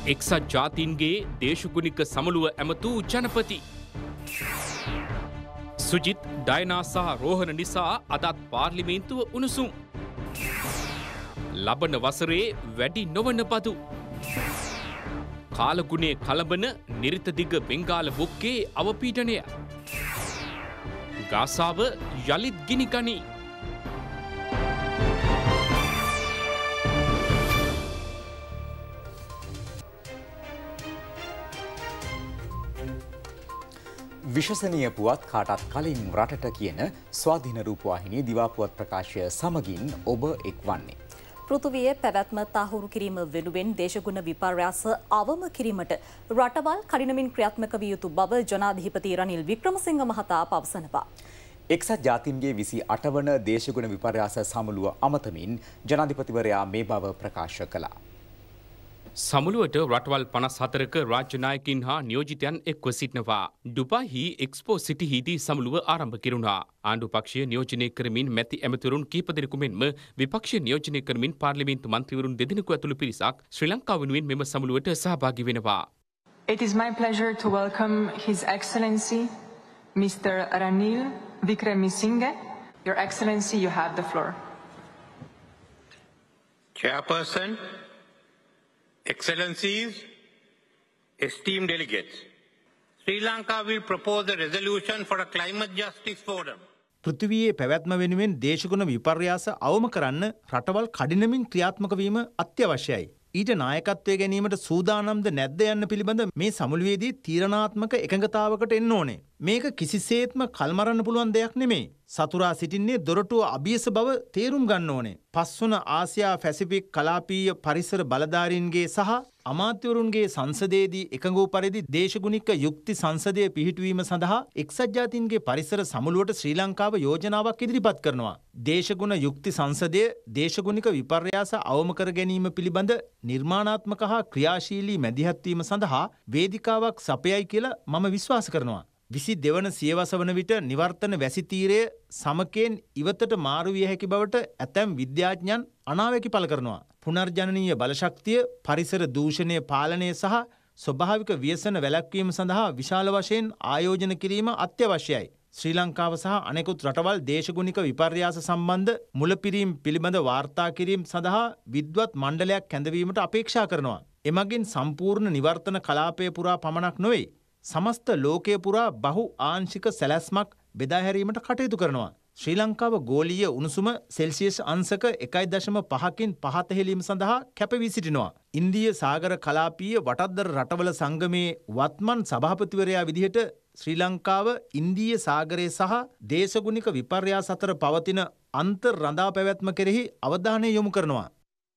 එක්සත් ජාතීන්ගේ දේශගුණික සමුළුව ඇමතු ජනපති. සුජිත් ඩයනා සහ රෝහණ නිසා අදත් පාර්ලිමේන්තුව උණුසුම්. ලබන වසරේ වැඩි නොවන බදු. කාලගුණේ කලබන නිරිතදිග බෙන්ගාල බොක්කේ අවපීඩනය. ගාසාව යළිත් ගිනිගනී. විශ්වසනීය පුවත් කාටත් කලින් රටට කියන ස්වාධීන රූපවාහිනී දිවාපුවත් ප්‍රකාශය සමගින් ඔබ එක්වන්නේ. පෘථුවියේ පැවැත්ම තහවුරු කිරීම වෙනුවෙන් දේශගුණ විපර්යාස අවම කිරීමට රටවල් කඩිනමින් ක්‍රියාත්මක විය යුතු බව ජනාධිපති රනිල් වික්‍රමසිංහ මහතා පවසනවා. එක්සත් ජාතීන්ගේ 28 වන දේශගුණ විපර්යාස සමුළුව අමතමින් ජනාධිපතිවරයා මේ බව ප්‍රකාශ කළා. සමුළුවට රටවල් 54ක රාජ්‍ය නායකින් හා නියෝජිතයන් එක්ව සිටිනවා. ඩුබායිහි එක්ස්පෝ සිටිහිදී සමුළුව ආරම්භ කෙරුණා. ආණ්ඩු පක්ෂය නියෝජනය කරමින් මැති ඇමතිවරුන් කීප දෙනෙකු මෙන්ම විපක්ෂය නියෝජනය කරමින් පාර්ලිමේන්තු මන්ත්‍රීවරුන් දෙදෙනෙකු ඇතුළු පිරිසක් ශ්‍රී ලංකාව වෙනුවෙන් මෙම සමුළුවට සහභාගී වෙනවා. It is my pleasure to welcome His Excellency Mr. Ranil Wickremesinghe. Your Excellency, you have the floor. Chairperson, Excellencies, esteemed delegates, Sri Lanka will propose a resolution for a climate justice forum. පෘථිවියේ පැවැත්ම වෙනුවෙන් දේශගුණ විපර්යාස අවම කරන්න රටවල් කඩිනමින් ක්‍රියාත්මක වීම අත්‍යවශ්‍යයි. ඊට නායකත්වය ගැනීමට සූදානම්ද නැද්ද යන්න පිළිබඳ මේ සමුළුවේදී තීරණාත්මක එකඟතාවකට එන්න ඕනේ. මේක කිසිසේත්ම කල්මරන්න පුළුවන් දෙයක් නෙමෙයි. සතුරා සිටින්නේ දොරටුව අභියස බව තේරුම් ගන්න ඕනේ. පස්වන ආසියා පැසිෆික් කලාපීය පරිසර බලධාරීන්ගේ සහ අමාත්‍යවරුන්ගේ සංසදයේදී එකඟ වූ පරිදි දේශගුණික යුක්ති සංසදය පිහිටුවීම සඳහා එක්සත් ජාතීන්ගේ පරිසර සමුළුවට ශ්‍රී ලංකාව යෝජනාවක් ඉදිරිපත් කරනවා. දේශගුණ යුක්ති සංසදය දේශගුණික විපර්යාස අවම කර ගැනීම පිළිබඳ නිර්මාණාත්මක හා ක්‍රියාශීලී මැදිහත්වීම සඳහා වේදිකාවක් සපයයි කියලා මම විශ්වාස කරනවා. 22 වන සියවස වන විට නිවර්තන වැසි තීරය සමකයෙන් ඉවතට මාරු විය හැකි බවට ඇතැම් විද්‍යාඥයන් අනාවැකි පළ කරනවා. පුනර්ජනනීය බලශක්තිය, පරිසර දූෂණය පාලනය සහ ස්වභාවික ව්‍යසන වැළැක්වීම සඳහා විශාල වශයෙන් ආයෝජන කිරීම අත්‍යවශ්‍යයි. ශ්‍රී ලංකාව සහ අනෙකුත් රටවල් දේශගුණික විපර්යාස සම්බන්ධ මුලපිරීම් පිළිබඳ වාර්තා කිරීම සඳහා විද්වත් මණ්ඩලයක් කැඳවීමට අපේක්ෂා කරනවා. එමගින් සම්පූර්ණ නිවර්තන කලාපය පුරා පමණක් නොවේ, සමස්ත ලෝකය පුරා බහු ආංශික සැලැස්මක් බෙදා හැරීමට කටයුතු කරනවා. ශ්‍රී ලංකාව ගෝලීය උණුසුම සෙල්සියස් අංශක 1.5කින් පහත හෙලීම සඳහා කැපවී සිටිනවා. ඉන්දීය සාගර කලාපීය වටද්දර රටවල සංගමයේ වත්මන් සභාපතිවරයා විදිහට ශ්‍රී ලංකාව ඉන්දීය සාගරයේ සහ දේශගුණික විපර්යාස අතර පවතින අන්තර් රඳා පැවැත්ම කෙරෙහි අවධානය යොමු කරනවා.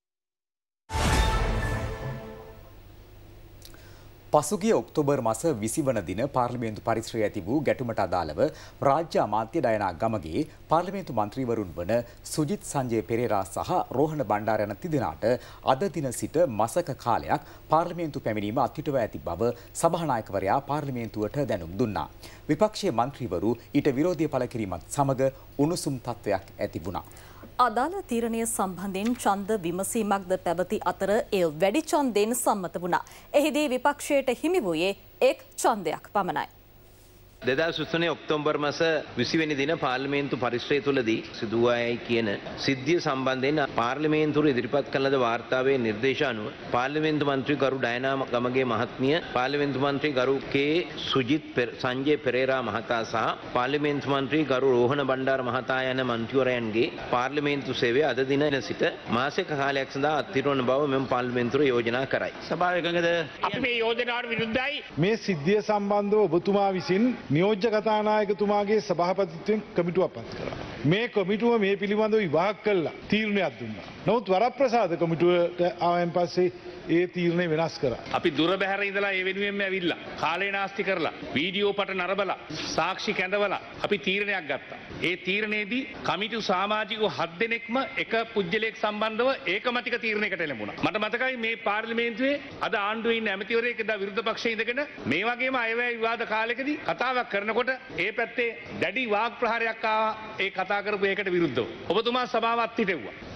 පසුගිය ඔක්තෝබර් මාස 20 වන දින පාර්ලිමේන්තු පරිසරයේ ඇති වූ ගැටුමට අදාළව රාජ්‍ය අමාත්‍ය ඩයනා ගමගේ පාර්ලිමේන්තු මන්ත්‍රීවරුන් වන සුජිත් සංජය පෙරේරා සහ රෝහණ බණ්ඩාර යන තිදෙනාට අද දින සිට මාසක කාලයක් පාර්ලිමේන්තු පැමිණීම අත්හිටුව ඇති බව සභානායකවරයා පාර්ලිමේන්තුවට දැනුම් දුන්නා. විපක්ෂයේ මන්ත්‍රීවරු ඊට විරෝධය පළ කිරීමත් සමග උණුසුම් තත්ත්වයක් ඇති වුණා. අදාළ තීරණය සම්බන්ධයෙන් ඡන්ද විමසීමක්ද පැවති අතර එය වැඩි ඡන්දයෙන් සම්මත වුණා. එහිදී විපක්ෂයට හිමි වූයේ එක් ඡන්දයක් පමණයි. 2023 ඔක්තෝබර් මාස 20 වෙනි දින පාර්ලිමේන්තු පරිශ්‍රය තුලදී සිදුවායයි කියන සිද්ධිය සම්බන්ධයෙන් පාර්ලිමේන්තුව ඉදිරිපත් කළ ලද වාර්තාවේ නිර්දේශ අනුව පාර්ලිමේන්තු මන්ත්‍රී ගරු ඩයනා ගමගේ මහත්මිය, පාර්ලිමේන්තු මන්ත්‍රී ගරු කේ සුජිත් සංජය පෙරේරා මහතා සහ පාර්ලිමේන්තු මන්ත්‍රී ගරු රෝහණ බණ්ඩාර මහතා යන මන්ත්‍රීවරයන්ගේ පාර්ලිමේන්තු සේවය අද දින සිට මාසික කාලයක් සඳහා අත්හිටුවන බව මෙම පාර්ලිමේන්තුව යෝජනා කරයි. සභාව එකඟද? අපි මේ යෝජනාවට විරුද්ධයි. මේ සිද්ධිය සම්බන්ධව ඔබතුමා විසින් නියෝජ්‍ය කතානායකතුමාගේ සභාපතිත්වයෙන් කමිටුවක් පත් කරා. මේ කමිටුව මේ පිළිබඳව විභාග කළා තීරණයක් දුන්නා. නමුත් වරප්‍රසාද කමිටුවට ආවෙන් පස්සේ ඒ තීරණය වෙනස් කරා. අපි දුර බැහැර ඉඳලා ඒ වෙනුවෙන්ම ඇවිල්ලා කාලේ නාස්ති කරලා වීඩියෝ පට නරබලා සාක්ෂි කැඳවලා අපි තීරණයක් ගත්තා. ඒ තීරණයේදී කමිටු සමාජිකව 7 දෙනෙක්ම එක පුජ්‍යලයක් සම්බන්ධව ඒකමතික තීරණයකට එළඹුණා. මට මතකයි මේ පාර්ලිමේන්තුවේ අද ආණ්ඩුවේ ඉන්න ඇමතිවරයෙක් එදා විරුද්ධ පක්ෂයේ ඉඳගෙන මේ වගේම අයවැය විවාද කාලෙකදී කතාවක් කරනකොට ඒ පැත්තේ දැඩි වාග් ප්‍රහාරයක් ආවා ඒ කතා කරපු එකට විරුද්ධව. ඔබතුමා සභාවත් හිටෙව්වා.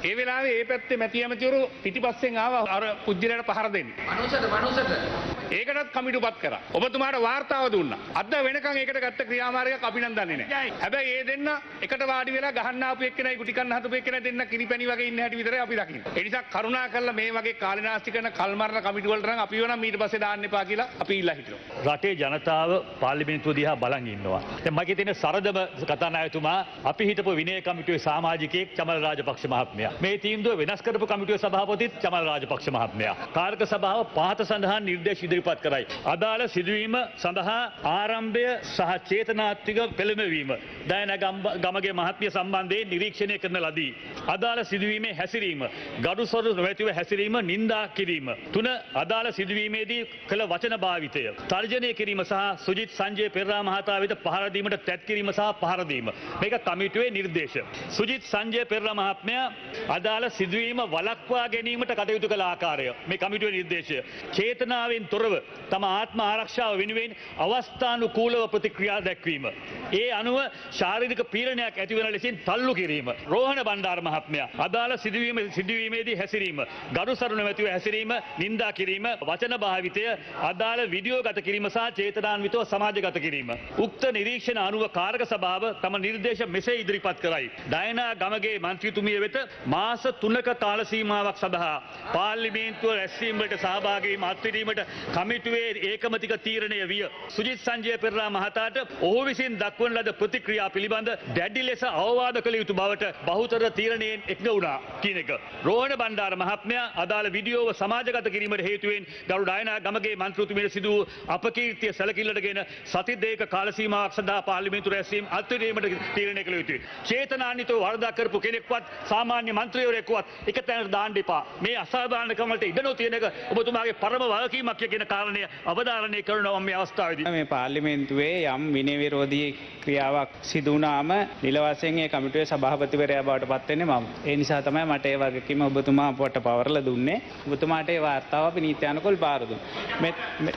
ඒ වෙලාවේ ඒ පැත්තේ මැති ඇමතිවරු පිටිපස්සෙන් ආවා අර පුජ්‍යලයට පහර දෙන්න. මනුසට. ඒකටත් කමිටුපත් කරා. ඔබතුමාට වාර්තාව දුන්නා. අද වෙනකන් ඒකට ගත්ත ක්‍රියාමාර්ගයක් අපි නම් දන්නේ නැහැ. හැබැයි ඒ දෙන්න එකට වාඩි වෙලා ගහන්න ආපු එක්කෙනයි ගුටි කන්න හදපු එක්කෙනයි දෙන්න කිරිපැණි වගේ ඉන්න හැටි විතරයි අපි දකින්නේ. ඒ නිසා කරුණා කරලා මේ වගේ කාලනාස්ති කරන කල්මරණ කමිටු වලට නම් අපිව නම් ඊට පස්සේ දාන්න එපා කියලා අපි ඉල්ලා හිටිනවා. රටේ ජනතාව පාර්ලිමේන්තුව දිහා බලන් ඉන්නවා. දැන් මගේ තියෙන සරදම කතානායකතුමා අපි හිටපු විනය කමිටුවේ සමාජිකයෙක් චමල් රාජපක්ෂ මහත්මයා. මේ තීන්දුව වෙනස් කරපු කමිටුවේ සභාපතිත් චමල් රාජපක්ෂ මහත්මයා. කාර්ක සභාව පහත සඳහන් නිර්දේශ ඉදිරිපත් කරයි. අදාළ සිදුවීම සඳහා ආරම්භය සහ චේතනාත්මක පෙළඹවීම දයනා ගමගේ මහත්මිය සම්බන්ධයෙන් නිරීක්ෂණය කරන ලදී. අදාළ සිදුවීමේ හැසිරීම ගරුසරු නොමැතිව හැසිරීම නින්දා කිරීම. 3 අදාළ සිදුවීමේදී කළ වචන භාවිතය තර්ජනය කිරීම සහ සුජිත් සංජය පෙරේරා මහතා වෙත පහර දීමට තැත් කිරීම සහ පහර දීම. මේක කමිටුවේ නිර්දේශ. සුජිත් සංජය පෙරේරා මහත්මයා අදාළ සිදුවීම වළක්වා ගැනීමට කටයුතු කළ ආකාරය මේ කමිටුවේ නිර්දේශය. චේතනාවෙන් තොරව තම ආත්ම ආරක්ෂාව වෙනුවෙන් අවස්ථානුකූලව ප්‍රතික්‍රියා දැක්වීම. ඒ අනුව ශාරීරික පීඩනයක් ඇතිවන ලෙසින් තල්ලු කිරීම. රෝහණ බණ්ඩාර මහත්මයා අදාළ සිදුවීමේදී හැසිරීම ගරුසරු නොමැතිව හැසිරීම නින්දා කිරීම වචන භාවිතය අදාළ වීඩියෝ ගත කිරීම සහ චේතනාන්විතව සමාජගත කිරීම. උක්ත නිරීක්ෂණ අනුව කාරක සභාව තම නිර්දේශ මෙසේ ඉදිරිපත් කරයි. දයනා ගමගේ මන්ත්‍රීතුමිය වෙත මාස 3ක කාල සීමාවක් සඳහා පාර්ලිමේන්තුව රැස්වීම වලට සහභාගී වීම අත්විඳීමට කමිටුවේ ඒකමතික තීරණය විය. සුජිත් සංජය පෙරේරා මහතාට ඔහු විසින් දක්වන ලද ප්‍රතික්‍රියා පිළිබඳ දැඩි ලෙස අවවාද කළ යුතු බවට බහුතර තීරණයෙන් එක්ව වුණා කියන එක. රෝහණ බණ්ඩාර මහත්මයා අදාළ වීඩියෝව සමාජගත කිරීමට හේතුවෙන් ගරු ඩයනා ගමගේ මන්ත්‍රීතුමියට සිදු වූ අපකීර්තිය සැලකිල්ලටගෙන සති දෙක කාල සීමාවක් සඳහා පාර්ලිමේන්තු රැස්වීම අත්විඳීමට තීරණය කළ යුතුයි. චේතනාන්විතව වරදක් කරපු කෙනෙක්වත් සාමාන්‍ය මන්ත්‍රීවරයෙක්වත් එක තැනකට දාන්න එපා. මේ අසාධාරණකම් වලට ඉඩ නොතියන එක ඔබතුමාගේ පරම වගකීමක් කියන කාරණය අවධාරණය කරනවා මේ අවස්ථාවේදී. මේ පාර්ලිමේන්තුවේ යම් විනය විරෝධී ක්‍රියාවක් සිදු වුණාම නිල වශයෙන් ඒ කමිටුවේ සභාපතිවරයා බවට පත් වෙන්නේ මම. ඒ නිසා තමයි මට ඒ වගකීම ඔබතුමා අපට පවරලා දුන්නේ. ඔබතුමාට ඒ වාර්තාව අපි නීත්‍යානුකූලව බාර දුන්නා. මේ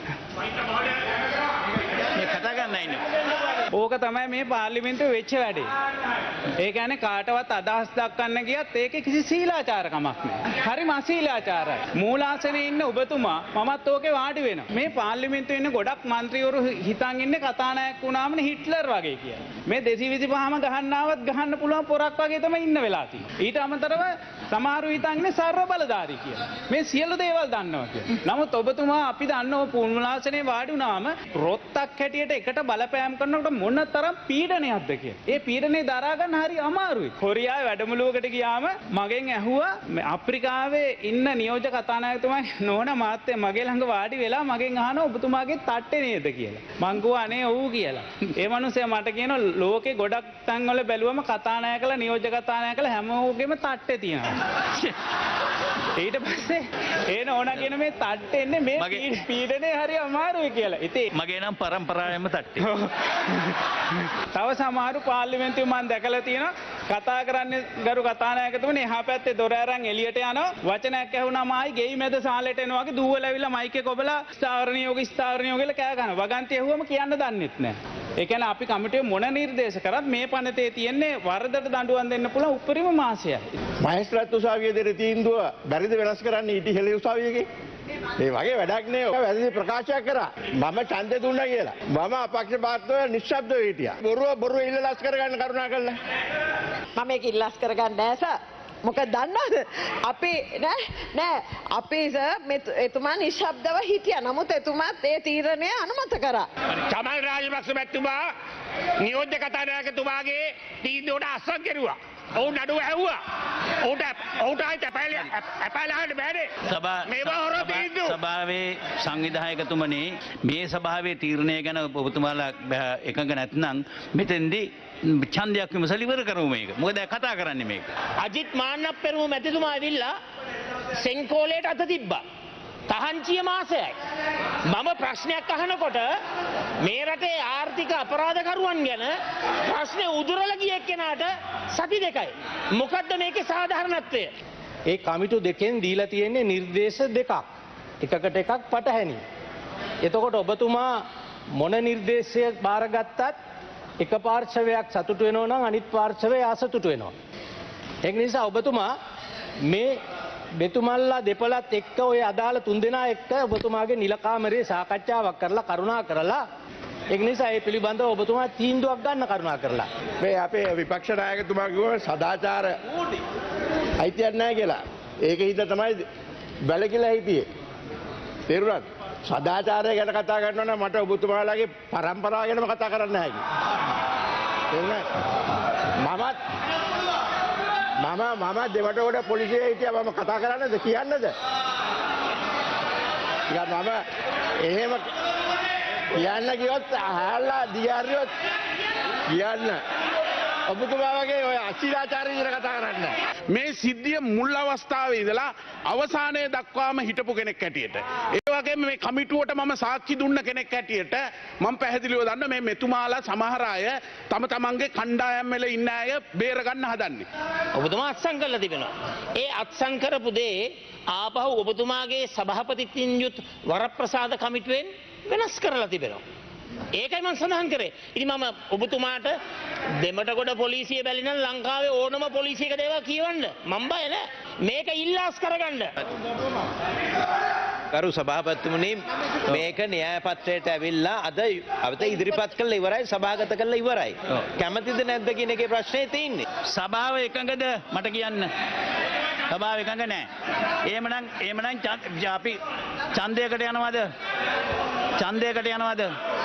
කතා ගන්න ඉන්නේ. ඕක තමයි මේ පාර්ලිමේන්තුවේ වෙච්ච වැඩේ. ඒ කියන්නේ කාටවත් අදහස් දක්වන්න ගියත් ඒකේ කිසි සීලාචාරකමක් නැහැ. හරිම අසීලාචාරයි. මූලාසනේ ඉන්න ඔබතුමා මමත් ඕකේ වාඩි වෙනවා. මේ පාර්ලිමේන්තුවේ ඉන්න ගොඩක් മന്ത്രിවරු හිතන් ඉන්නේ කතානායක වුණාමනේ හිට්ලර් වගේ කියලා. මේ 225ම ගහන්නවත් ගහන්න පුළුවන් පොරක් වගේ තමයි ඉන්න වෙලා තියෙන්නේ. ඊට අමතරව සමහරු හිතන් ඉන්නේ සර්ව බලධාරී කියලා. මේ සියලු දේවල් දන්නවා කියලා. නමුත් ඔබතුමා අපි දන්නව මූලාසනේ වාඩි වුණාම රොත්තක් හැටියට එකට බලපෑම් කරනකොට මොන තරම් පීඩනයක්ද කියලා. ඒ පීඩනේ දරා ගන්න හරි අමාරුයි. කොරියාවේ වැඩමුළුවකට ගියාම මගෙන් ඇහුවා අප්‍රිකාවේ ඉන්න නියෝජ්‍ය කතානායකතුමා නෝන මාත්‍යා මගේ ළඟ වාඩි වෙලා මගෙන් අහනවා ඔබතුමාගේ තට්ටේ නේද කියලා. මං කිව්වා අනේ ඔව් කියලා. ඒ මනුස්සයා මට කියනවා ලෝකේ ගොඩක් තැන්වල බැලුවම කතානායකලා නියෝජ්‍ය කතානායකලා හැමෝගෙම තට්ටේ තියෙනවා. ඊට පස්සේ ඒ නෝනා කියන මේ තට්ටේ එන්නේ මේ පීඩනේ හරි අමාරුයි කියලා. ඉතින් මගේ නම් පරම්පරාවෙම තට්ටේ. තව සමහරු පාර්ලිමේන්තුවේ මම දැකලා තියෙනවා කතා කරන්නේ ගරු කතානායකතුමනි එහා පැත්තේ දොර අරන් එළියට යනවා වචනයක් ඇහුණාම ආයි ගෙයි මැද සාලෙට එනවා වගේ දුවලා ඇවිල්ලා මයික් එක කොබලා ස්ථාවරණියෝග කියලා කෑ ගන්නවා. වගන්ති ඇහුවම කියන්න දන්නෙත් නැහැ. ඒ කියන්නේ අපි කමිටුවේ මොන නිර්දේශ කරත් මේ පනතේ තියෙන්නේ වරදට දඬුවම් දෙන්න පුළුවන් උපරිම මාසයයි. මහේස්ත්‍රාත් උසාවියේ දෙන තීන්දුව බැරිද වෙනස් කරන්න ඊට ඉහළ උසාවියකේ? මේ වගේ වැඩක් නේ. ඔක වැරදි ප්‍රකාශයක් කරා. මම ඡන්දේ දුන්නා කියලා. මම අපක්ෂපාතව නිශ්ශබ්දව හිටියා. බොරුව ඉල්ලස් කරගන්න කරුණා කළා. මම ඒක ඉල්ලස් කරගන්නේ නැහැ සර්. මොකද දන්නවද අපි නෑ අපි එතුමා නිශ්ශබ්දව හිටියා. නමුත් එතුමාත් ඒ තීරණය අනුමත කරා. චමල් රාජපක්ෂ මැතිතුමා නියෝජ්‍ය කතානායකතුමාගේ තීන්දුවට අස්සම් කෙරුවා. ඔවුන් නඩුව ඇහුවා. ඔවුන්ට ආයිත් අපැලහන්න බෑනේ. මේවා හොර තීන්දුව. සභාවේ සංවිධායකතුමනි මේ සභාවේ තීරණය ගැන ඔබතුමාලා එකඟ නැත්නම් මෙතෙන්දී ඡන්දයක් විමසලා ඉවර කරමු මේක. මොකද කතා කරන්නේ මේක. අජිත් මාන්නප් පෙරමුණු මැතිතුමා ඇවිල්ලා සෙන්කෝලේට අත තිබ්බා. තහංචිය මාසයයි. මම ප්‍රශ්නයක් අහනකොට මේ රටේ ආර්ථික අපරාධකරුවන් ගැන ප්‍රශ්නේ උදුරලා ගිය කෙනාට සති දෙකයි. මොකද්ද මේකේ සාධාරණත්වය? ඒ කමිටු දෙකෙන් දීලා තියෙන්නේ නිර්දේශ දෙකක්. එකකට එකක් පටහැනි. එතකොට ඔබතුමා මොන නිර්දේශය බාරගත්තත් එක පාර්ශවයක් සතුටු වෙනවා නම් අනිත් පාර්ශවය අසතුටු වෙනවා. ඒක නිසා ඔබතුමා මේ මෙතුමල්ලා දෙපළත් එක්ක ඔය අදාළ තුන්දෙනා එක්ක ඔබතුමාගේ නිල කාමරයේ සාකච්ඡාවක් කරලා කරුණා කරලා ඒක නිසා ඒ පිළිබඳව ඔබතුමා තීන්දුවක් ගන්න කරුණා කරලා. මේ අපේ විපක්ෂ නායකතුමා කිව්වා සදාචාර අයිතියක් නැහැ කියලා. ඒක හින්දා තමයි බැලකිලා හිටියේ. තේරුණාද? සදාචාරය ගැන කතා කරනවා නම් මට ඔබතුමාලාගේ පරම්පරාව ගැනම කතා කරන්න හැකියි. තේරුණාද? මම දෙවටෝඩ පොලිසියේ හිටියා මම කතා කරන්නද කියන්නද? මම එහෙම කියන්න කිව්වොත් අහලා දිගාරියොත් කියන්න. ඔබතුමා වගේ ඔය අශීලාචාරී විදිහට කතා කරන්න. මේ සිද්ධිය මුල් අවස්ථාවේ ඉඳලා අවසානයේ දක්වාම හිටපු කෙනෙක් හැටියට. ඒ වගේම මේ කමිටුවට මම සාක්ෂි දුන්න කෙනෙක් හැටියට මම පැහැදිලිව දන්න මේ මෙතුමාලා සමහර අය තම තමන්ගේ කණ්ඩායම් වල ඉන්න අය බේර ගන්න හදන්නේ. ඔබතුමා අත්සන් කරලා තිබෙනවා. ඒ අත්සන් කරපු දේ ආපහු ඔබතුමාගේ සභාපතිත්වයෙන් යුත් වරප්‍රසාද කමිටුවෙන් වෙනස් කරලා තිබෙනවා. ඒකයි මම සඳහන් කරේ. ඉතින් මම ඔබතුමාට දෙමටගොඩ පොලිසිය බැලිනම් ලංකාවේ ඕනම පොලිසියක දේවල් කියවන්න මම බය නෑ. මේක ඉල්ලාස් කරගන්න. කරු සභාපතිතුමනි මේක න්‍යාය පත්‍රයට ඇවිල්ලා අද ඉදිරිපත් කළා ඉවරයි සභාගත කළා ඉවරයි. කැමතිද නැද්ද කියන එකේ ප්‍රශ්නේ තියෙන්නේ. සභාව එකඟද මට කියන්න. සභාව එකඟ නෑ. එහෙමනම් අපි ඡන්දයකට යනවද? ඡන්දයකට යනවද?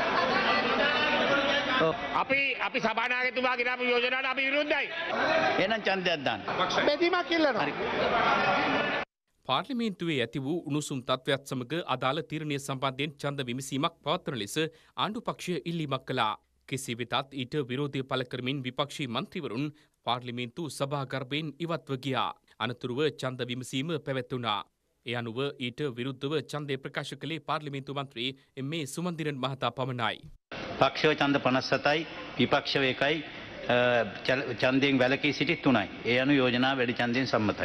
අපි සභානායකතුමා ගෙනාපු යෝජනාවට අපි විරුද්ධයි. එහෙනම් ඡන්දයක් දාන්න. බෙදීමක් ඉල්ලනවා. පාර්ලිමේන්තුවේ ඇති වූ උණුසුම් තත්ත්වයක් සමග අදාළ තීරණය සම්බන්ධයෙන් ඡන්ද විමසීමක් පවත්වන ලෙස ආණ්ඩු පක්ෂය ඉල්ලීමක් කළා. කෙසේ වෙතත් ඊට විරෝධය පළ කරමින් විපක්ෂී මන්ත්‍රීවරුන් පාර්ලිමේන්තු සභාගර්භයෙන් ඉවත්ව ගියා. අනතුරුව ඡන්ද විමසීම පැවැත්වුණා. ඒ අනුව ඊට විරුද්ධව ඡන්දය ප්‍රකාශ කළේ පාර්ලිමේන්තු මන්ත්‍රී එම්.ඒ. සුමන්දිරන් මහතා පමණයි. පක්ෂව ඡන්ද 57යි විපක්ෂව 1යි ඡන්දයෙන් වැළකී සිටි 3යි. ඒ අනුව යෝජනාව වැඩි ඡන්දයෙන් සම්මතයි.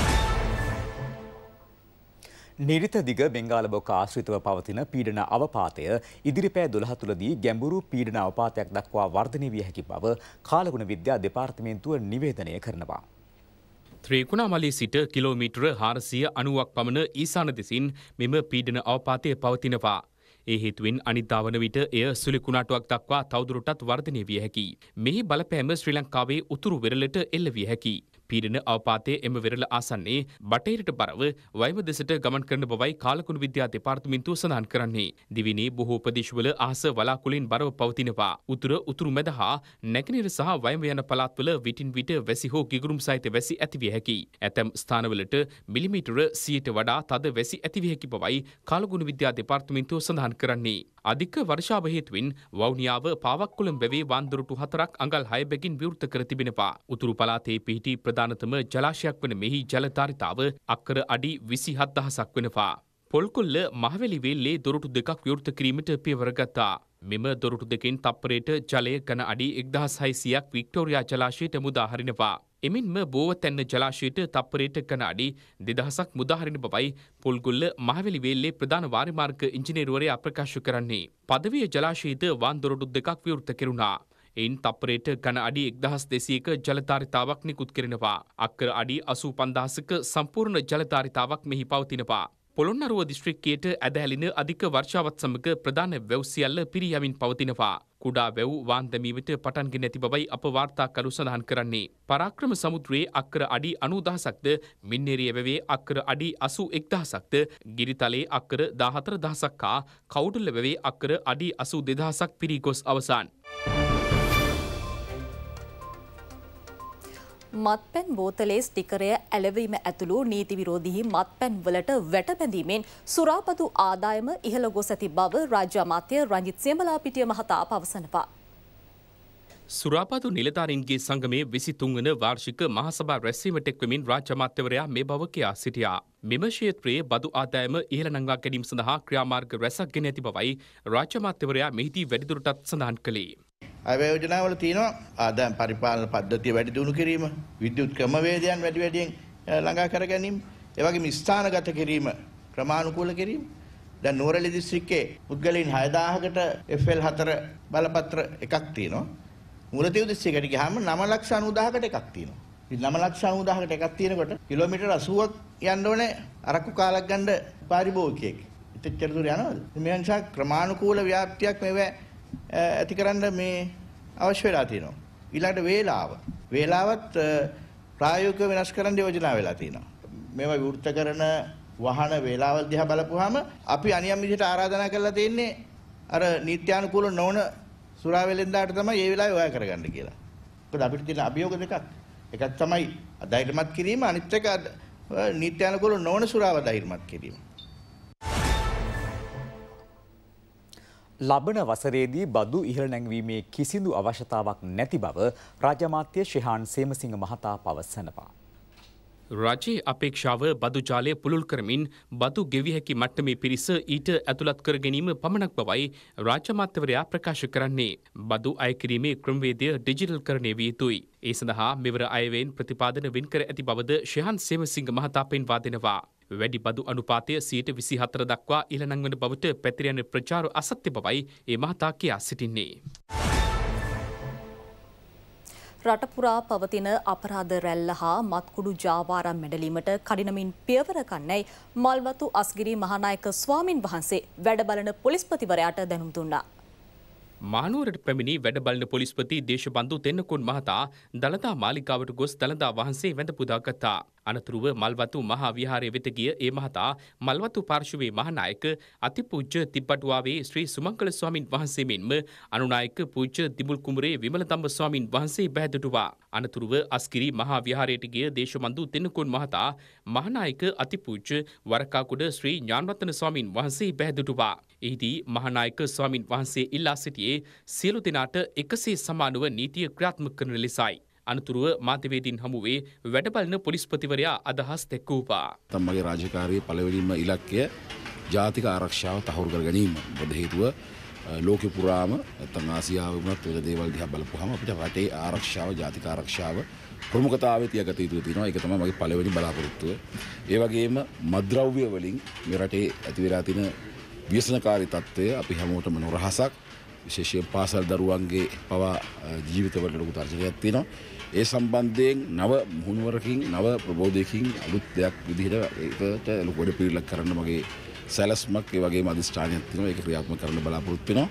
නිරිත දිග බෙන්ගාල බොක ආශ්‍රිතව පවතින පීඩන අවපාතය ඉදිරිපෑ 12 තුලදී ගැඹුරු පීඩන අවපාතයක් දක්වා වර්ධනය විය හැකි බව කාලගුණ විද්‍යා දෙපාර්තමේන්තුව නිවේදනය කරනවා. ත්‍රිකුණාමලයේ සිට කිලෝමීටර 490ක් පමණ ඊසාන දෙසින් මෙම පීඩන අවපාතය පවතිනවා. ඒ හේතුවෙන් අනිද්දා වන විට එය සුළි කුණාටුවක් දක්වා තවදුරටත් වර්ධනය විය හැකියි. මෙහි බලපෑම ශ්‍රී ලංකාවේ උතුරු වෙරළට එල්ල විය හැකියි. පීඩන අවපාතයේ එම වෙරළ ආසන්නයේ බටහිරට බරව වයම දෙසට ගමන් කරන බවයි කාලකුණු විද්‍යා දෙපාර්තමේන්තුව සඳහන් කරන්නේ. දිවිනේ බොහෝ ප්‍රදේශවල අහස වලාකුළින් බරව පවතිනවා. උතුරු මැද හා නැගෙනහිර සහ වයම යන පළාත්වල විටින් විට වැසි හෝ ගිගුරුම් සහිත වැසි ඇතිවිය හැකියි. ඇතැම් ස්ථානවලට මිලිමීටර 100ට වඩා තද වැසි ඇතිවිය හැකි බවයි කාලකුණු විද්‍යා දෙපාර්තමේන්තුව සඳහන් කරන්නේ. අධික වර්ෂාව හේතුවෙන් වවුනියාව පාවක්කුළම් වැවේ වාන්දොරටු 4ක් අඟල් 6 බැගින් විවෘත කර තිබෙනවා. උතුරු පළාතේ පිහිටි ප්‍රධානතම ජලාශයක් වන මෙහි ජලධාරිතාව අක්කර අඩි 27000ක් වෙනවා. පොල්කොල්ල මහවැලි වේල්ලේ දොරටු දෙකක් විවෘත කිරීමට පියවර ගත්තා. මෙම දොරටු දෙකෙන් තප්පරයට ජලය ඝන අඩි 1600ක් වික්ටෝරියා ජලාශයට මුදා හරිනවා. එමින්ම බෝවතැන්න ජලාශයට තප්පරයට ඝන අඩි 2000ක් මුදා හරින බවයි පොල්ගොල්ල මහවැලි වේල්ලේ ප්‍රධාන වාරිමාර්ග ඉංජිනේරුවරයා ප්‍රකාශ කරන්නේ. පදවිය ජලාශයේද වාන් දොරටු දෙකක් විවෘත කෙරුණා. එයින් තප්පරයට ඝන අඩි 1200ක ජලධාරිතාවක් නිකුත් කෙරෙනවා. අක්කර අඩි 85000ක සම්පූර්ණ ජලධාරිතාවක් මෙහි පවතිනවා. පොළොන්නරුව දිස්ත්‍රික්කයට ඇදහැලෙන අධික වර්ෂාවත් සමග ප්‍රධාන වැව් සියල්ල පිරී යමින් පවතිනවා. කුඩා වැව් වාන් දැමීමට පටන්ගෙන ඇති බවයි අප වාර්තාකරු සඳහන් කරන්නේ. පරාක්‍රම සමුද්‍රයේ අක්කර අඩි 90000ක්ද, මින්නේරිය වැවේ අක්කර අඩි 81000ක්ද, ගිරිතලයේ අක්කර 14000ක් හා කවුඩුල්ල වැවේ අක්කර අඩි 82000ක් පිරී ගොස් අවසන්. මත්පැන් බෝතලේ ස්ටිකරය ඇලවීම ඇතුළු නීති විරෝධී මත්පැන් වලට වැටබැඳීමෙන් සුරාපතු ආදායම ඉහළ ගොස් ඇති බව රාජ්‍ය අමාත්‍ය රංජිත් සියඹලාපිටිය මහතා පවසනවා. සුරාපතු නිලධාරීන්ගේ සංගමයේ 23 වන වාර්ෂික මහසභා රැස්වීමට එක්වමින් රාජ්‍ය අමාත්‍යවරයා මේ බව කියා සිටියා. මෙම ක්ෂේත්‍රයේ බදු ආදායම ඉහළ නංවා ගැනීම සඳහා ක්‍රියාමාර්ග රැසක් ගෙන ඇති බවයි රාජ්‍ය අමාත්‍යවරයා මෙහිදී වැඩිදුරටත් සඳහන් කළේ. අයවැය යෝජනාවල තියෙනවා ආදායම් පරිපාලන පද්ධතිය වැඩි දියුණු කිරීම, විද්‍යුත් ක්‍රමවේදයන් වැඩියෙන් ළඟා කර ගැනීම, ඒ වගේම ස්ථානගත කිරීම ක්‍රමානුකූල කිරීම. දැන් නුවරඑළිය දිස්ත්‍රික්කයේ පුද්ගලයන් 6000කට FL4 බලපත්‍ර එකක් තියෙනවා. මුලතිව් දිස්ත්‍රික්කයට ගියාම 9,90,000කට එකක් තියෙනවා. 9,90,000කට එකක් තියෙනකොට කිලෝමීටර් 80ක් යන්න ඕනේ අරක්කු කාලක් ගන්න පාරිභෝගිකයෙක්. එච්චර දුර යනවද? මේ නිසා ක්‍රමානුකූල ව්‍යාප්තියක් මේවා ඇතිකරන්න මේ අවශ්‍ය වෙලා තියෙනවා. ඊළඟට වේලාවත් ප්‍රායෝගිකව වෙනස් කරන්න යෝජනා වෙලා තියෙනවා. මේවා විවෘත කරන වාහන වේලාවල් දිහා බලපුවාම අපි අනියම් විදිහට ආරාධනා කරලා තියෙන්නේ අර නීත්‍යානුකූල නොවන සුරාවෙලෙන්දාට තමයි මේ වෙලාවේ ඔයා කරගන්න කියලා. මොකද අපිට තියෙන අභියෝග දෙකක්. එකක් තමයි ධෛර්යමත් කිරීම, අනිත් එක නීත්‍යානුකූල නොවන සුරාව ධෛර්යමත් කිරීම. ලබන වසරේදී බදු ඉහළ නැංවීමේ කිසිදු අවශ්‍යතාවක් නැති බව රාජ්‍ය අමාත්‍ය ශිහාන් සේමසිංහ මහතා පවසනවා. රජයේ අපේක්ෂාව බදු ජාලය පුළුල් කරමින් බදු ගෙවිය හැකි මට්ටමේ පිරිස ඊට ඇතුළත් කර ගැනීම පමණක් බවයි රාජ්‍ය අමාත්‍යවරයා ප්‍රකාශ කරන්නේ. බදු අය කිරීමේ ක්‍රමවේදය ඩිජිටල් කරණය විය යුතුයි. ඒ සඳහා මෙවර අයවැයෙන් ප්‍රතිපාදන වෙන් කර ඇති බවද ශිහාන් සේමසිංහ මහතා පෙන්වා දෙනවා. වැඩි බදු අනුපාතය 24% දක්වා ඉහළ නංවන බවට පැතිර යන ප්‍රචාර අසත්‍ය බවයි ඒ මහතා කියා සිටින්නේ. රට පුරා පවතින අපරාධ රැල්ල හා මත්කුඩු ජාවාරම් මැඩලීමට කඩිනමින් පියවර ගන්නයි මල්වතු අස්ගිරි මහානායක ස්වාමින් වහන්සේ වැඩබලන පොලිස්පතිවරයාට දැනුම් දුන්නා. මහනුවරට පැමිණි වැඩබලන පොලිස්පති දේශබන්දු තෙන්නකොන් මහතා දළදා මාලිකාවට ගොස් දළදා වහන්සේ වැඳ පුදා ගත්තා. අනතුරුව මල්වතු මහා විහාරය වෙත ගිය ඒ මහතා මල්වතු පාර්ශවයේ මහානායක අතිපූජ්‍ය තිබ්බටුවාවේ ශ්‍රී සුමංගල ස්වාමින් වහන්සේ මෙන්ම අනුනායක පූජ්‍ය දිමුල් කුමරේ විමලතම්බ ස්වාමින් වහන්සේ බැහැදුටුවා. අනතුරුව අස්කිරි මහා විහාරයට ගිය දේශබන්දු තෙන්නකොන් මහතා මහානායක අතිපූජ්‍ය වරකාකුඩ ශ්‍රී ඥානරත්න ස්වාමින් වහන්සේ බැහැදුටුවා. එහිදී මහානායක ස්වාමින් වහන්සේ ඉල්ලා සිටියේ සියලු දෙනාට එකසේ සමානව නීතිය ක්‍රියාත්මක කරන ලෙසයි. අනතුරුව මාධ්‍යවේදීන් හමුවේ වැඩබලන පොලිස්පතිවරයා අදහස් දැක්වූවා. තමගේ රාජකාරියේ පළවෙනිම ඉලක්කය ජාතික ආරක්ෂාව තහවුරු කර ගැනීම. මොකද හේතුව ලෝකෙ පුරාම නැත්නම් ආසියාවේ වුණත් ඔය දේවල් දිහා බලපුවාම අපිට රටේ ආරක්ෂාව, ජාතික ආරක්ෂාව ප්‍රමුඛතාවයේ තියාගත යුතු තියෙනවා. ඒක තමයි මගේ පළවෙනි බලාපොරොත්තුව. ඒ වගේම මත්ද්‍රව්‍ය වලින් මේ රටේ ඇති වෙලා තියෙන ව්‍යසනකාරී තත්ත්වය අපි හැමෝටම නොරහසක්. විශේෂයෙන් පාසල් දරුවන්ගේ පවා ජීවිතවලට ලොකු තර්ජනයක් තියෙනවා. ඒ සම්බන්ධයෙන් නව මුහුණුවරකින් නව ප්‍රබෝධයකින් අලුත් දෙයක් විදිහට ඒකට ලොකු වැඩ පිළිවෙලක් කරන්න මගේ සැලැස්මක් ඒ වගේම අධිෂ්ඨානයක් තියෙනවා. ඒක ක්‍රියාත්මක කරන්න බලාපොරොත්තු වෙනවා.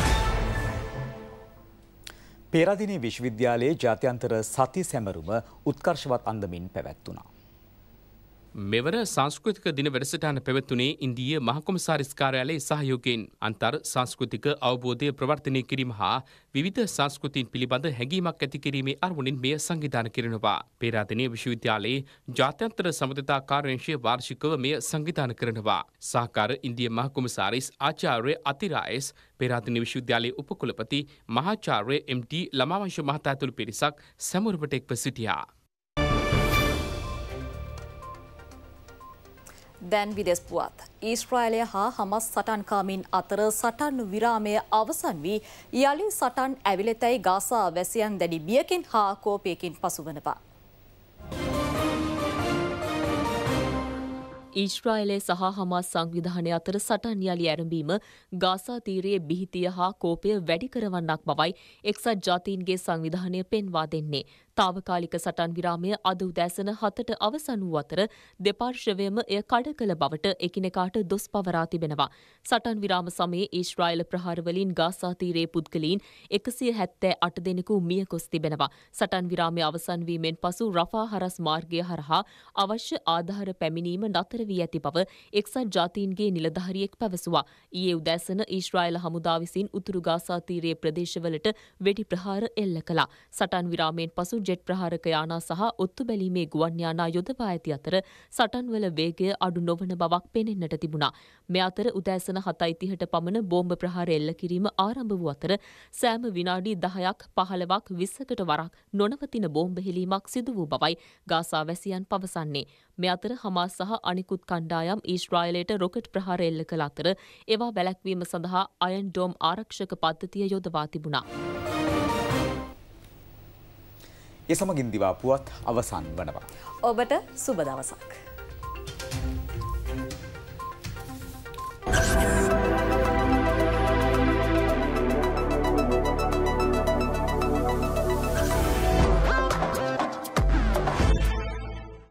පේරාදෙණිය විශ්වවිද්‍යාලයේ ජාත්‍යන්තර සති සැමරුම උත්කර්ෂවත් අන්දමින් පැවැත්වුණා. මෙවර සංස්කෘතික දින වැඩසටහන පැවැත්වුණේ ඉන්දීය මහකොමසාරිස් කාර්යාලයේ සහයෝගයෙන්. අන්තර් සංස්කෘතික අවබෝධය ප්‍රවර්ධනය කිරීම හා විවිධ සංස්කෘතීන් පිළිබඳ හැඟීමක් ඇති කිරීමේ අරමුණින් මෙය සංවිධානය කරනවා. පේරාදෙණිය විශ්වවිද්‍යාලයේ ජාත්‍යන්තර සමගතා කාර්යාංශය වාර්ෂිකව මෙය සංවිධානය කරනවා. සහකාර ඉන්දීය මහකොමසාරිස් ආචාර්ය අතිරායස්, පේරාදෙණිය විශ්වවිද්‍යාලයේ උපකුලපති මහාචාර්ය එම්.ටි. ළමාවංශ මහතා ඇතුළු පිරිසක් සැමරුමට එක්ව සිටියා. දැන් විදෙස් පුවත්. ඊශ්‍රායලය හා හමස් සටන්කාමින් අතර සටන් විරාමය අවසන් වී යළි සටන් ඇවිලතැයි ගාසා වැසියන් දැඩි බියකින් හා කෝපයකින් පසුවනවා. ඊශ්‍රායලය සහ හමාස් සංවිධානය අතර සටන් යළි ඇරඹීම ගාසා තීරයේ බිහිතිය හා කෝපය වැඩි කරවන්නක් බවයි එක්සත් ජාතීන්ගේ සංවිධානය පෙන්වා දෙන්නේ. තාවකාලික සටන් විරාමය අද උදෑසන 7ට අවසන් වූ අතර දෙපාර්ශ්වයම එය කඩ කළ බවට එකිනෙකාට දොස් පවරා තිබෙනවා. සටන් විරාම සමයේ ඊශ්‍රායල ප්‍රහාරවලින් ගාසා තීරයේ පුද්ගලයන් 178 දෙනෙකු මිය ගොස් තිබෙනවා. සටන් විරාමය අවසන් වීමෙන් පසු රෆා හරස් මාර්ගය හරහා අවශ්‍ය ආධාර පැමිණීම නතර වී ඇති බව එක්සත් ජාතීන්ගේ නිලධාරියෙක් පැවසුවා. ඊයේ උදෑසන ඊශ්‍රායල හමුදා විසින් උතුරු ගාසා තීරයේ ප්‍රදේශවලට වෙඩි ප්‍රහාර එල්ල කළා. සටන් විරාමයෙන් පසු ජෙට් ප්‍රහාරක යානා සහ ඔත්තු බැලීමේ ගුවන් යානා යොදවා ඇති අතර සටන්වල වේගය අඩු නොවන බවක් පෙනෙන්නට තිබුණා. මේ අතර උදෑසන 7:30ට පමණ බෝම්බ ප්‍රහාර එල්ල කිරීම ආරම්භ වූ අතර සෑම විනාඩි 10ක් 15ක් 20කට වරක් නොනවතින බෝම්බ හෙලීමක් සිදු වූ බවයි ගාසා වැසියන් පවසන්නේ. මේ අතර හමාස් සහ අනිකුත් කණ්ඩායම් ඊශ්‍රායලයට රොකට් ප්‍රහාර එල්ල කළ අතර ඒවා වැළැක්වීම සඳහා අයන් ඩෝම් ආරක්ෂක පද්ධතිය යොදවා තිබුණා. ඒ සමගින් දිවා පුවත් අවසන් වනවා. ඔබට සුබ දවසක්.